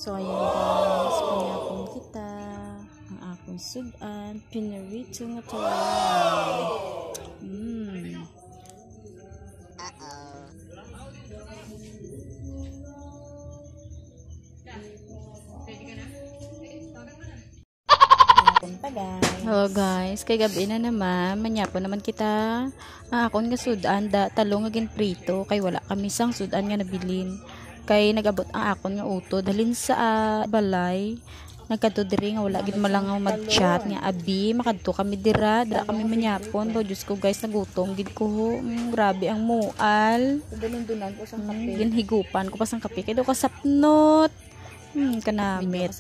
So ayan guys, pinapon kita ang akong sudan, pinarito nga tawa. Hello guys, kay gabi na naman, manyapo naman kita. Akon nga sudan, talong nga ginprito, kay wala kami sang sudan nga nabilin. Kay nagabot ang akon nga uto dalhin sa balay. Nagkadto diri nga wala gid malang mag-chat nga abi makadto kami dira kami manyapon. Bo Diyos ko guys, nagutom gid ko. Grabe ang mual. Dundunan ko sang kape. Ginhigupan ko pa sang kape kay do kasapnot. Kanamit.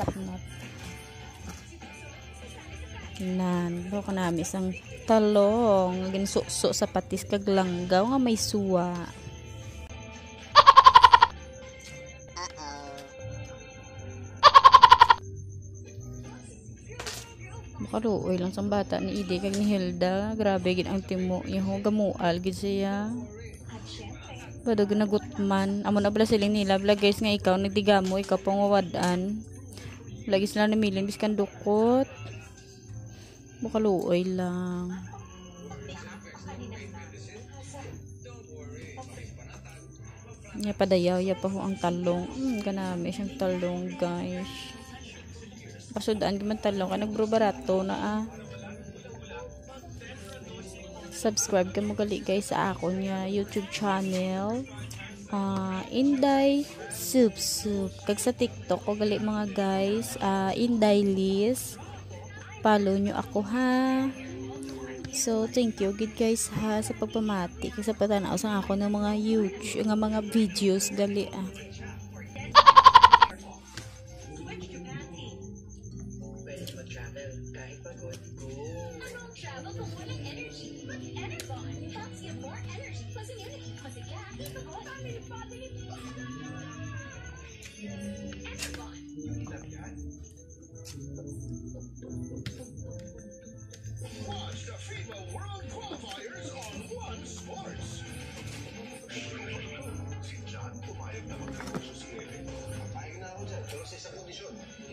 Do kanami sang talong ginsuso sa patis kag langgaw nga may suwa. Makaluoy lang sang bata ni Ide kag ni Hilda. Grabe gid ang timo iho gamual gid siya. Bado ginagutman. Amo na bala siling nila bala guys nga ikaw nagdigamo ikaw pang wawadan. Lagi sila namilin biskan dukot. Makaluoy lang. Nya padayaw ya pa ho ang talong. Kanami siyang talong guys. Pasudaan man talong ka nagbro barato na Subscribe ka mo gali guys sa ako niya YouTube channel. Inday Soup. Kag sa TikTok ko gali mga guys, Inday Liz. Follow nyo ako ha. So thank you good guys ha sa pagpamati sa patanaw sa ako ng mga YouTube ng mga videos gali Watch the FIBA World Qualifiers on One Sports. Si John pumayag na magkakurso si Ellen. Papayag na ako dyan, pero sa isang kondisyon.